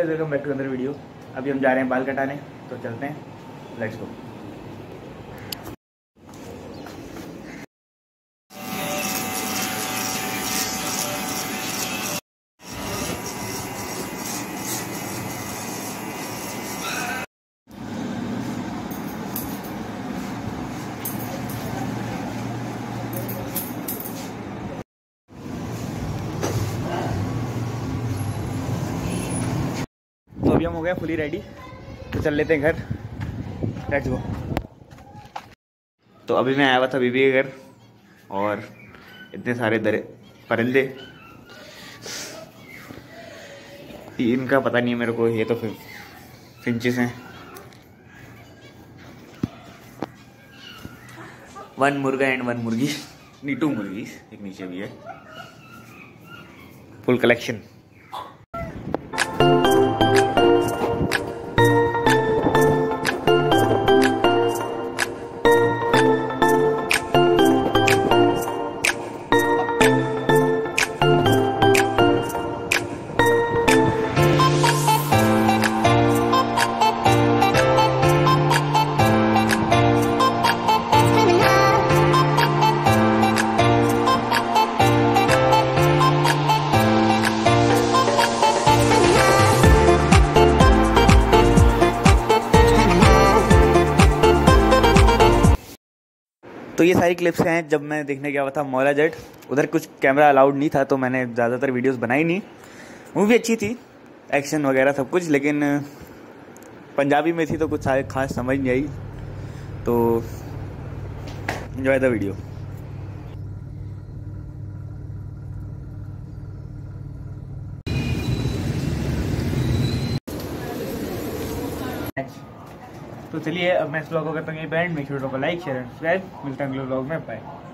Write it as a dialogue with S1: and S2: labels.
S1: Guys, welcome back to other video. अभी हम जा रहे हैं बाल कटाने, तो चलते हैं, लेट्स गो। तो अभी हम हो गए फुली रेडी, तो चल लेते हैं घर, लेट्स गो। तो अभी मैं आया हुआ था बीबी के घर और इतने सारे परिंदे, इनका पता नहीं है मेरे को, ये तो फिर फिंचेस हैं। 1 मुर्गा एंड 1 मुर्गी, नहीं 2 मुर्गी, एक नीचे भी है, फुल कलेक्शन। तो ये सारी क्लिप्स हैं जब मैं देखने गया हुआ था मौला जट। उधर कुछ कैमरा अलाउड नहीं था, तो मैंने ज़्यादातर वीडियोस बनाई नहीं। मूवी अच्छी थी, एक्शन वगैरह सब कुछ, लेकिन पंजाबी में थी तो कुछ खास समझ नहीं आई। तो एंजॉय द वीडियो। तो चलिए अब मैं इस ब्लॉग को करता हूँ बैंड। Make sure to like share and subscribe. मिलता है अगले ब्लॉग में, बाय।